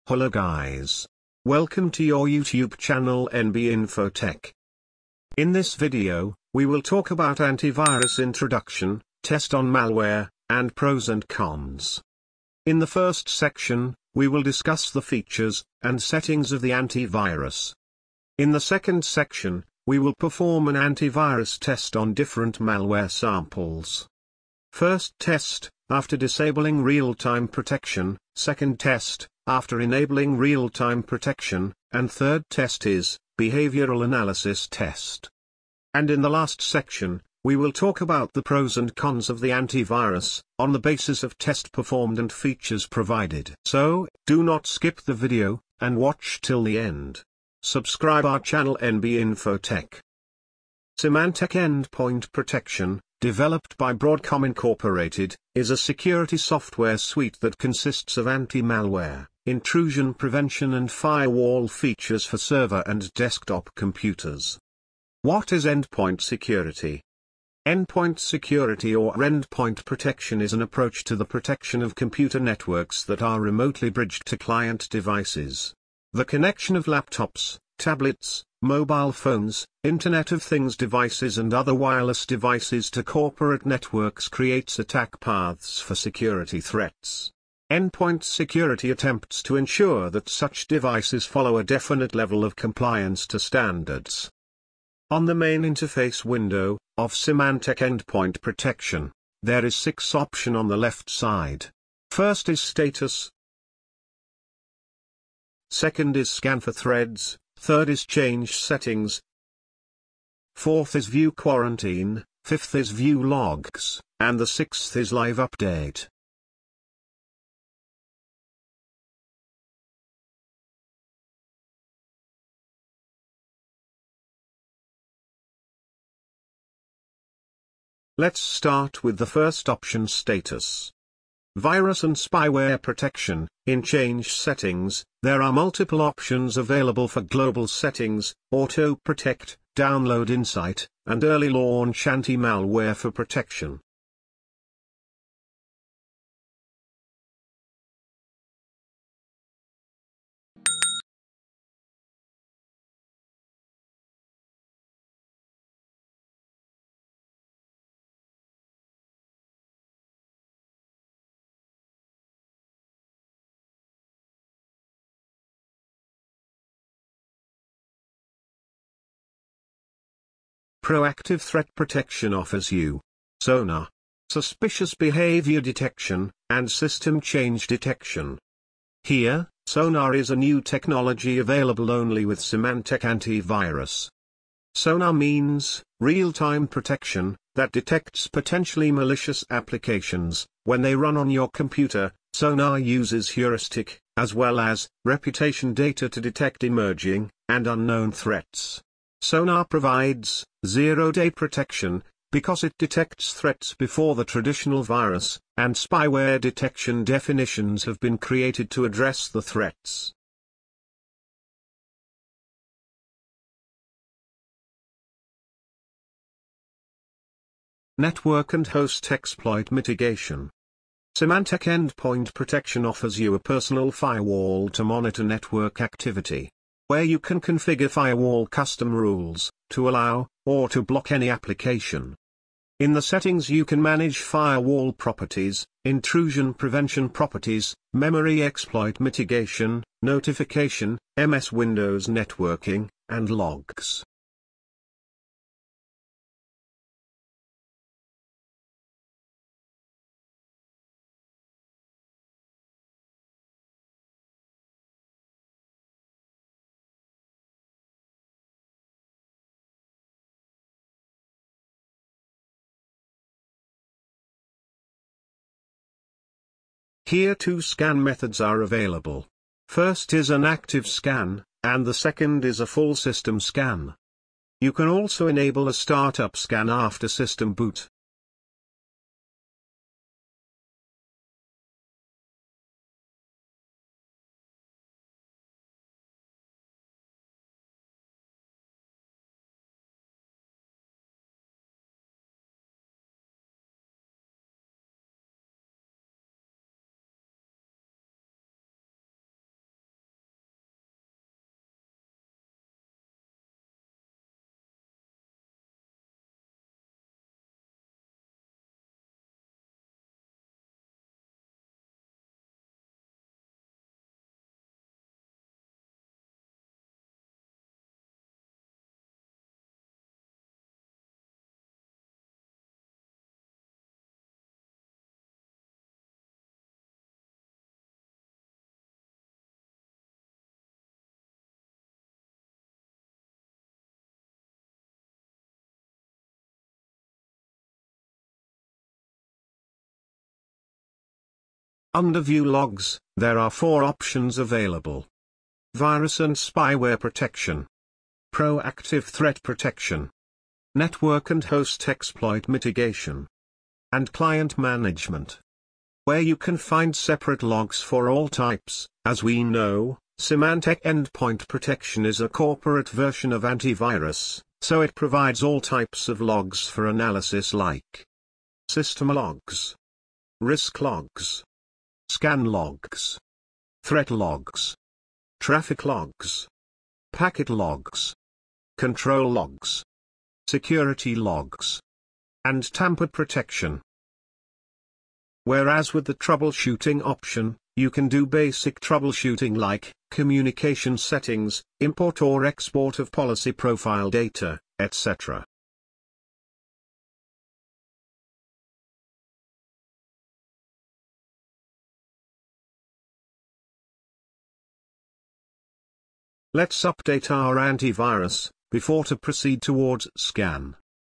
Hello guys. Welcome to your YouTube channel NB InfoTech. In this video, we will talk about antivirus introduction, test on malware, and pros and cons. In the first section, we will discuss the features and settings of the antivirus. In the second section, we will perform an antivirus test on different malware samples. First test, after disabling real-time protection, second test, after enabling real-time protection, and third test is, behavioral analysis test. And in the last section, we will talk about the pros and cons of the antivirus, on the basis of test performed and features provided. So, do not skip the video, and watch till the end. Subscribe our channel NB InfoTech. Symantec Endpoint Protection, developed by Broadcom Incorporated, is a security software suite that consists of anti-malware, intrusion prevention and firewall features for server and desktop computers. What is endpoint security? Endpoint security or endpoint protection is an approach to the protection of computer networks that are remotely bridged to client devices. The connection of laptops, tablets, mobile phones, Internet of Things devices and other wireless devices to corporate networks creates attack paths for security threats. Endpoint security attempts to ensure that such devices follow a definite level of compliance to standards. On the main interface window of Symantec Endpoint Protection, there is 6 options on the left side. First is status. Second is scan for threads. Third is change settings. Fourth is view quarantine. Fifth is view logs, and the sixth is live update. Let's start with the first option, status. Virus and spyware protection. In change settings, there are multiple options available for global settings, auto protect, download insight, and early launch anti-malware for protection. Proactive threat protection offers you sonar, suspicious behavior detection, and system change detection. Here, sonar is a new technology available only with Symantec Antivirus. Sonar means real-time protection that detects potentially malicious applications when they run on your computer. Sonar uses heuristic, as well as reputation data to detect emerging and unknown threats. Sonar provides zero-day protection, because it detects threats before the traditional virus and spyware detection definitions have been created to address the threats. Network and host exploit mitigation. Symantec Endpoint Protection offers you a personal firewall to monitor network activity, where you can configure firewall custom rules, to allow, or to block any application. In the settings you can manage firewall properties, intrusion prevention properties, memory exploit mitigation, notification, MS Windows networking, and logs. Here 2 scan methods are available. First is an active scan, and the second is a full system scan. You can also enable a startup scan after system boot. Under View Logs, there are 4 options available: Virus and Spyware Protection, Proactive Threat Protection, Network and Host Exploit Mitigation, and Client Management, where you can find separate logs for all types. As we know, Symantec Endpoint Protection is a corporate version of antivirus, so it provides all types of logs for analysis like system logs, risk logs, scan logs, threat logs, traffic logs, packet logs, control logs, security logs, and tamper protection. Whereas with the troubleshooting option, you can do basic troubleshooting like communication settings, import or export of policy profile data, etc. Let's update our antivirus before to proceed towards scan.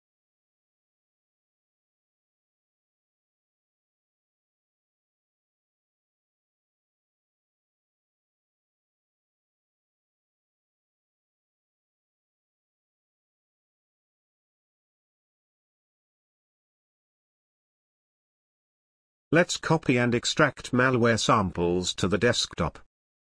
Let's copy and extract malware samples to the desktop.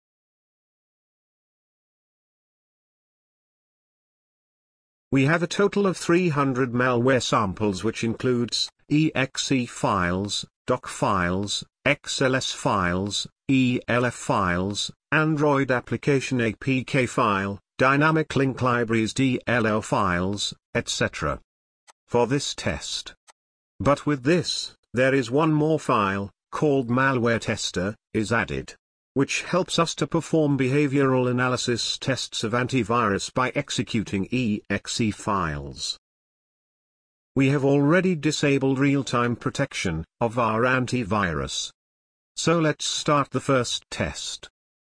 We have a total of 300 malware samples, which includes exe files, doc files, XLS files, ELF files, Android application APK file, dynamic link libraries DLL files, etc. for this test. But with this, there is one more file, called malware tester, is added, which helps us to perform behavioral analysis tests of antivirus by executing exe files. We have already disabled real-time protection of our antivirus. So let's start the first test.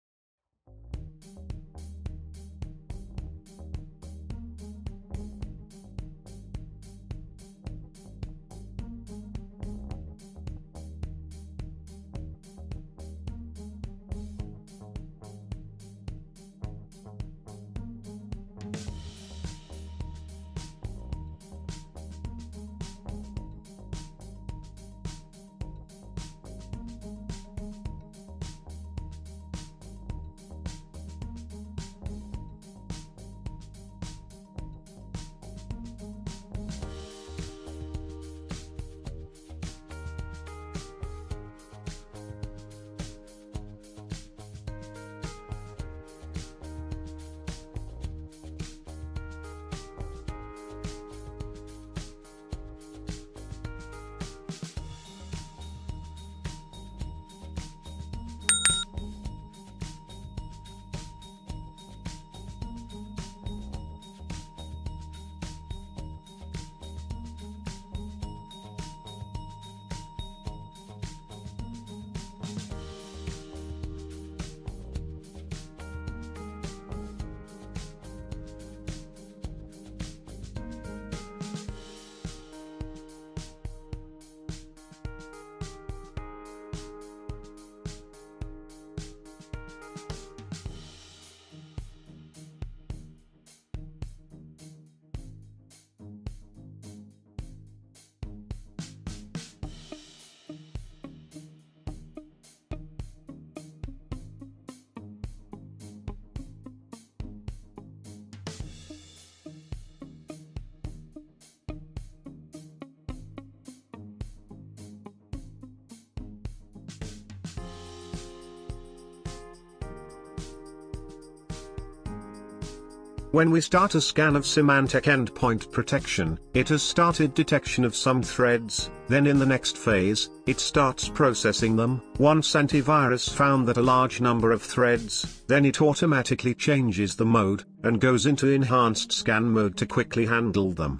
When we start a scan of Symantec Endpoint Protection, it has started detection of some threads, then in the next phase, it starts processing them. Once antivirus found that a large number of threads, then it automatically changes the mode, and goes into enhanced scan mode to quickly handle them.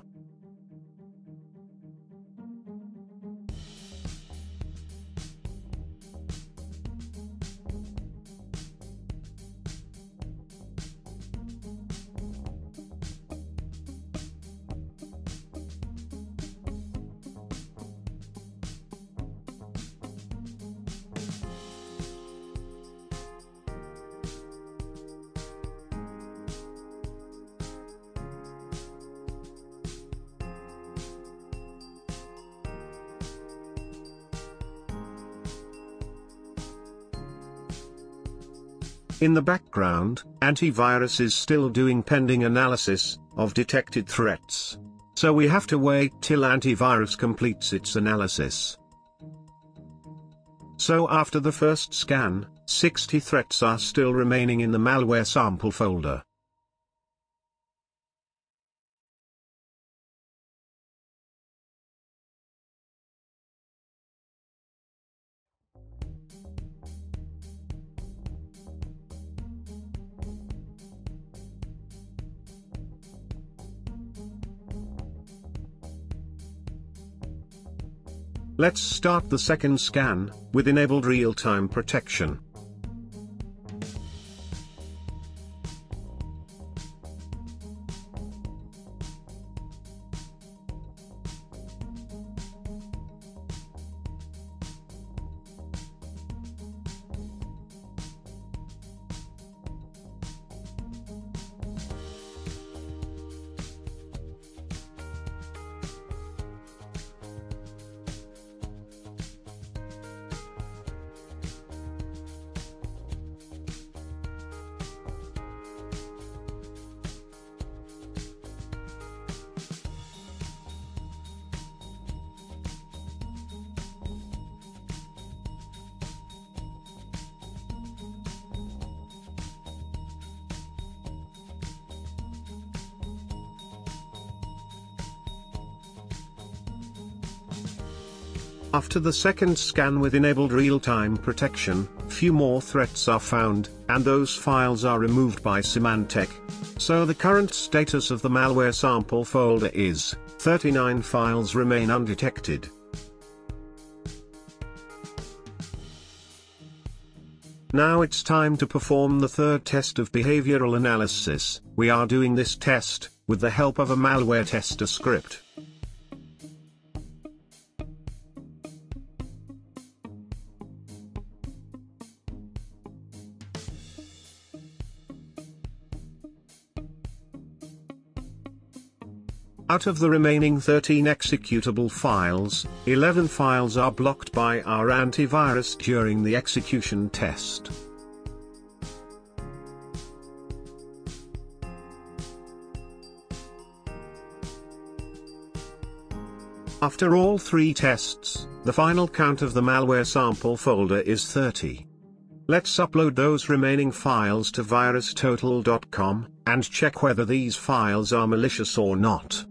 In the background, antivirus is still doing pending analysis of detected threats. So we have to wait till antivirus completes its analysis. So after the first scan, 60 threats are still remaining in the malware sample folder. Let's start the second scan, with enabled real-time protection. After the second scan with enabled real-time protection, few more threats are found, and those files are removed by Symantec. So the current status of the malware sample folder is, 39 files remain undetected. Now it's time to perform the third test of behavioral analysis. We are doing this test with the help of a malware tester script. Out of the remaining 13 executable files, 11 files are blocked by our antivirus during the execution test. After all 3 tests, the final count of the malware sample folder is 30. Let's upload those remaining files to virustotal.com, and check whether these files are malicious or not.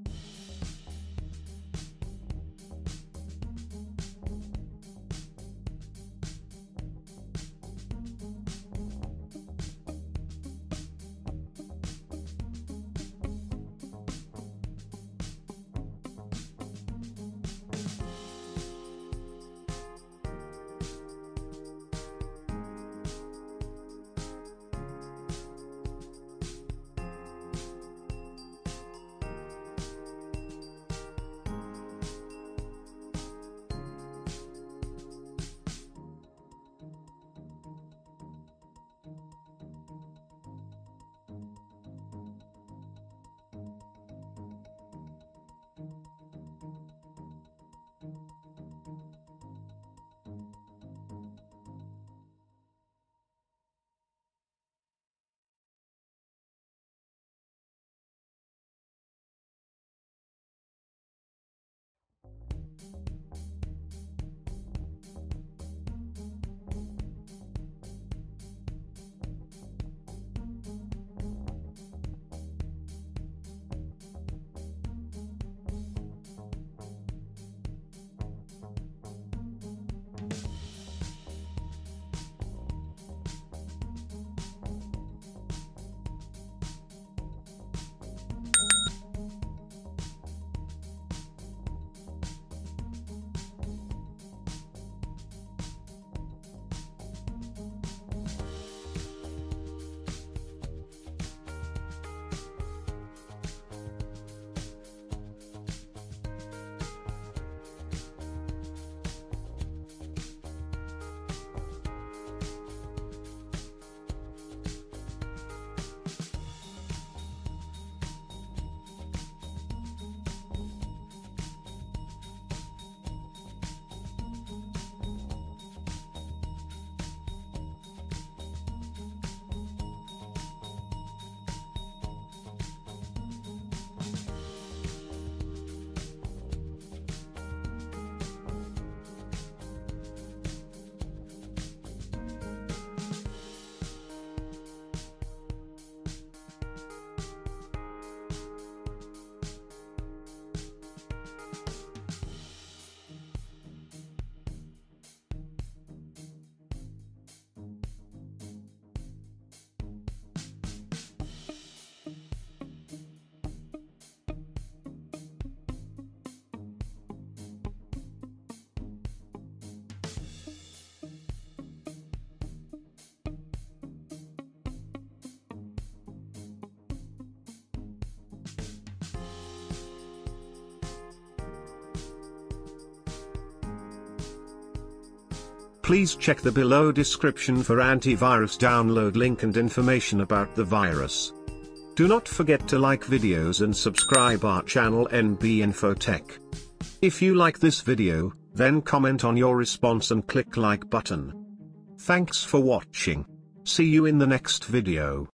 Please check the below description for antivirus download link and information about the virus. Do not forget to like videos and subscribe our channel NB InfoTech. If you like this video, then comment on your response and click like button. Thanks for watching. See you in the next video.